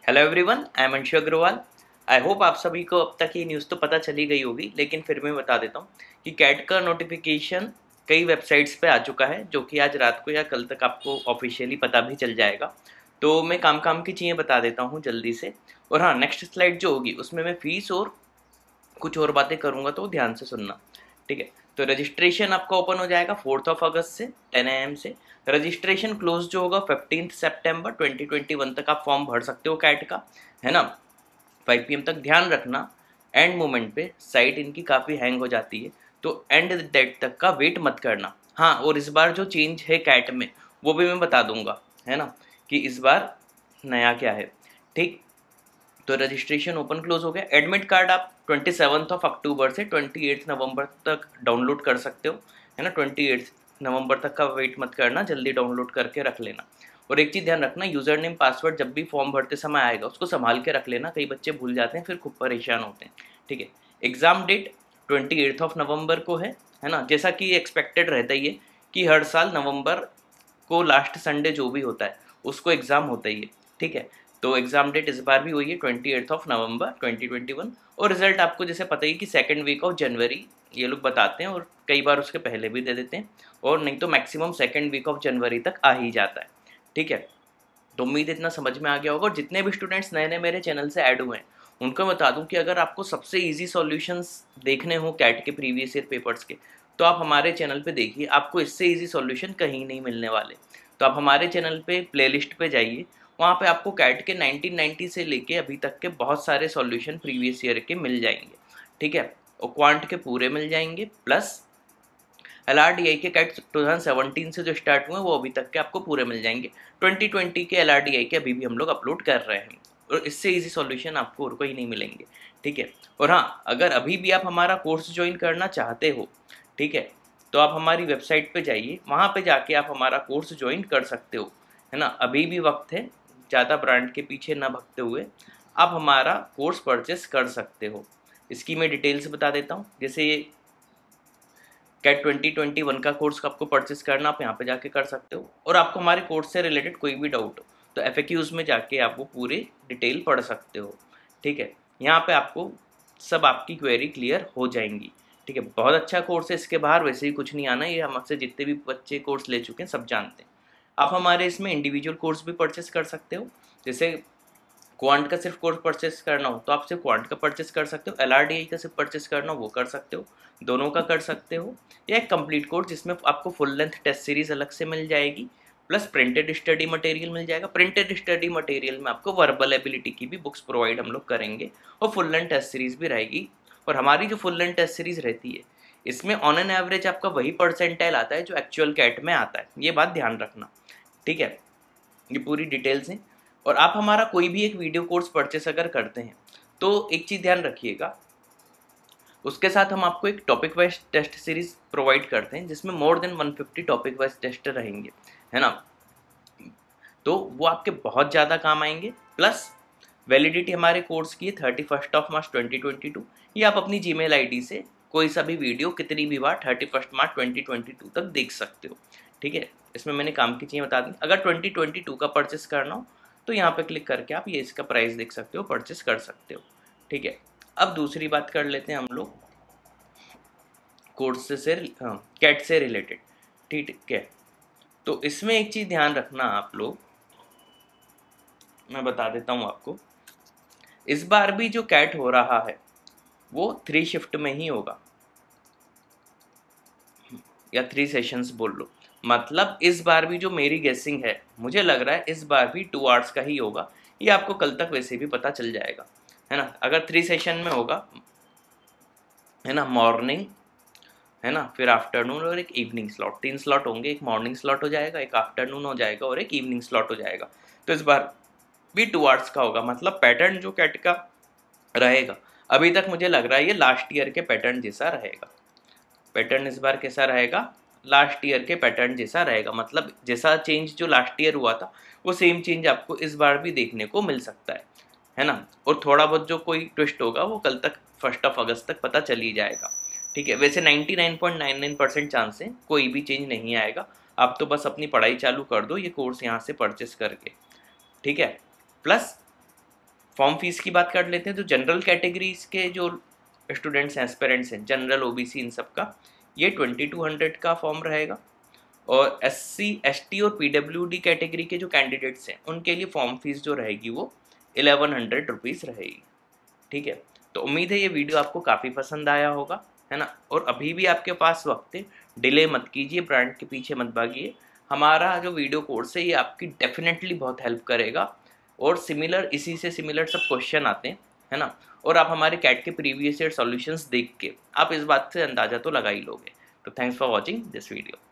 Hello everyone, I am Anshu Agarwal. I hope आप सभी को अब तक ये न्यूज़ तो पता चली गई होगी, लेकिन फिर मैं बता देता हूँ कि कैट का नोटिफिकेशन कई वेबसाइट्स पे आ चुका है, जो कि आज रात को या कल तक आपको ऑफिशियली पता भी चल जाएगा। तो मैं काम काम की चीज़ें बता देता हूँ जल्दी से। और हाँ, नेक्स्ट स्लाइड जो होगी उसमें मैं फ़ीस और कुछ और बातें करूँगा, तो ध्यान से सुनना, ठीक है। तो रजिस्ट्रेशन आपका ओपन हो जाएगा 4 अगस्त से 10 AM से। रजिस्ट्रेशन क्लोज जो होगा 15 सितंबर 2021 तक आप फॉर्म भर सकते हो कैट का, है ना। 5 PM तक। ध्यान रखना, एंड मोमेंट पे साइट इनकी काफ़ी हैंग हो जाती है, तो एंड डेट तक का वेट मत करना। हाँ, और इस बार जो चेंज है कैट में वो भी मैं बता दूंगा, है ना, कि इस बार नया क्या है, ठीक। तो रजिस्ट्रेशन ओपन क्लोज हो गया। एडमिट कार्ड आप 27 अक्टूबर से 28 नवंबर तक डाउनलोड कर सकते हो, है ना। 28 नवंबर तक का वेट मत करना, जल्दी डाउनलोड करके रख लेना। और एक चीज़ ध्यान रखना, यूज़र नेम पासवर्ड जब भी फॉर्म भरते समय आएगा उसको संभाल के रख लेना, कई बच्चे भूल जाते हैं फिर खूब परेशान होते हैं, ठीक है। एग्ज़ाम डेट 28 नवंबर को है ना। जैसा कि एक्सपेक्टेड रहता ही है कि हर साल नवंबर को लास्ट संडे जो भी होता है उसको एग्ज़ाम होता ही है, ठीक है। तो एग्ज़ाम डेट इस बार भी हुई है 28 नवंबर 2021। और रिजल्ट आपको जैसे पता ही कि सेकेंड वीक ऑफ जनवरी ये लोग बताते हैं, और कई बार उसके पहले भी दे देते हैं, और नहीं तो मैक्सिमम सेकेंड वीक ऑफ जनवरी तक आ ही जाता है, ठीक है। तो उम्मीद इतना समझ में आ गया होगा। और जितने भी स्टूडेंट्स नए नए मेरे चैनल से ऐड हुए हैं उनको बता दूं कि अगर आपको सबसे इजी सॉल्यूशंस देखने हो कैट के प्रीवियस ईयर पेपर्स के, तो आप हमारे चैनल पे देखिए, आपको इससे इजी सॉल्यूशन कहीं नहीं मिलने वाले। तो आप हमारे चैनल पे प्लेलिस्ट पे जाइए, वहाँ पे आपको कैट के 1990 से लेके अभी तक के बहुत सारे सॉल्यूशन प्रीवियस ईयर के मिल जाएंगे, ठीक है। और क्वांट के पूरे मिल जाएंगे, प्लस LRDI के कैट 2017 से जो स्टार्ट हुए वो अभी तक के आपको पूरे मिल जाएंगे। 2020 के LRDI के अभी भी हम लोग अपलोड कर रहे हैं, और इससे इजी सॉल्यूशन आपको और कोई नहीं मिलेंगे, ठीक है। और हाँ, अगर अभी भी आप हमारा कोर्स ज्वाइन करना चाहते हो, ठीक है, तो आप हमारी वेबसाइट पे जाइए, वहाँ पे जाके आप हमारा कोर्स ज्वाइन कर सकते हो, है ना। अभी भी वक्त है, ज़्यादा ब्रांड के पीछे ना भगते हुए आप हमारा कोर्स परचेस कर सकते हो। इसकी मैं डिटेल्स बता देता हूँ। जैसे ये कैट 2021 का कोर्स आपको परचेस करना, आप यहाँ पे जाके कर सकते हो। और आपको हमारे कोर्स से रिलेटेड कोई भी डाउट हो तो FAQs में जाके आप वो पूरे डिटेल पढ़ सकते हो, ठीक है। यहाँ पे आपको सब आपकी क्वेरी क्लियर हो जाएंगी, ठीक है। बहुत अच्छा कोर्स है, इसके बाहर वैसे ही कुछ नहीं आना, ये हमसे जितने भी बच्चे कोर्स ले चुके हैं सब जानते हैं। आप हमारे इसमें इंडिविजुअल कोर्स भी परचेस कर सकते हो। जैसे क्वांट का सिर्फ कोर्स परचेस करना हो तो आप सिर्फ क्वांट का परचेस कर सकते हो, LRDI का सिर्फ परचेस करना हो वो कर सकते हो, दोनों का कर सकते हो। या एक कंप्लीट कोर्स जिसमें आपको फुल लेंथ टेस्ट सीरीज अलग से मिल जाएगी, प्लस प्रिंटेड स्टडी मटेरियल मिल जाएगा। प्रिंटेड स्टडी मटेरियल में आपको वर्बल एबिलिटी की भी बुक्स प्रोवाइड हम लोग करेंगे, और फुल लेंथ टेस्ट सीरीज भी रहेगी। और हमारी जो फुल लेंथ टेस्ट सीरीज रहती है इसमें ऑन एन एवरेज आपका वही परसेंटाइल आता है जो एक्चुअल कैट में आता है, ये बात ध्यान रखना, ठीक है। ये पूरी डिटेल्स हैं। और आप हमारा कोई भी एक वीडियो कोर्स परचेस अगर करते हैं तो एक चीज़ ध्यान रखिएगा, उसके साथ हम आपको एक topic wise test series provide करते हैं जिसमें more than 150 topic wise test रहेंगे, है ना। तो वो आपके बहुत ज़्यादा काम आएंगे। प्लस वैलिडिटी हमारे कोर्स की है 31 मार्च 2022। ये आप अपनी जीमेल आईडी से कोई सा भी वीडियो कितनी भी बार 31 मार्च 2022 तक देख सकते हो, ठीक है। इसमें मैंने काम की चीज़ें बता दी। अगर 2022 का परचेस करना हो तो यहाँ पे क्लिक करके आप ये इसका प्राइस देख सकते हो, परचेस कर सकते हो, ठीक है। अब दूसरी बात कर लेते हैं हम लोग कोर्स से कैट से रिलेटेड, ठीक है। तो इसमें एक चीज़ ध्यान रखना आप लोग, मैं बता देता हूँ आपको। इस बार भी जो कैट हो रहा है वो 3 शिफ्ट में ही होगा, या 3 सेशंस बोल लो। मतलब इस बार भी जो मेरी गेसिंग है, मुझे लग रहा है इस बार भी 2 आवर्स का ही होगा। ये आपको कल तक वैसे भी पता चल जाएगा, है ना। अगर 3 सेशन में होगा, है ना, मॉर्निंग, है ना, फिर आफ्टरनून और एक इवनिंग स्लॉट, 3 स्लॉट होंगे। एक मॉर्निंग स्लॉट हो जाएगा, एक आफ्टरनून हो जाएगा, और एक इवनिंग स्लॉट हो जाएगा। तो इस बार भी 2 आवर्स का होगा। मतलब पैटर्न जो कैट का रहेगा, अभी तक मुझे लग रहा है ये लास्ट ईयर के पैटर्न जैसा रहेगा। पैटर्न इस बार कैसा रहेगा, लास्ट ईयर के पैटर्न जैसा रहेगा। मतलब जैसा चेंज जो लास्ट ईयर हुआ था वो सेम चेंज आपको इस बार भी देखने को मिल सकता है ना। और थोड़ा बहुत जो कोई ट्विस्ट होगा वो कल तक 1 अगस्त तक पता चल ही जाएगा, ठीक है। वैसे 99.99% चांस है कोई भी चेंज नहीं आएगा। आप तो बस अपनी पढ़ाई चालू कर दो ये कोर्स यहाँ से परचेस करके, ठीक है। प्लस फॉर्म फीस की बात कर लेते हैं। तो जनरल कैटेगरीज के जो स्टूडेंट्स हैं, एस्पिरेंट्स हैं, जनरल, ओबीसी, इन सब का ये 2200 का फॉर्म रहेगा। और SC ST और PWD कैटेगरी के जो कैंडिडेट्स हैं उनके लिए फॉर्म फीस जो रहेगी वो 1100 रुपीज़ रहेगी। ठीक है, तो उम्मीद है ये वीडियो आपको काफ़ी पसंद आया होगा, है ना। और अभी भी आपके पास वक्त है, डिले मत कीजिए, ब्रांड के पीछे मत भागिए। हमारा जो वीडियो कोर्स है ये आपकी डेफिनेटली बहुत हेल्प करेगा। और सिमिलर, इसी से सिमिलर सब क्वेश्चन आते हैं, है ना। और आप हमारे कैट के प्रीवियस ईयर सॉल्यूशंस देख के आप इस बात से अंदाज़ा तो लगा ही लोगे। तो thanks for watching this video.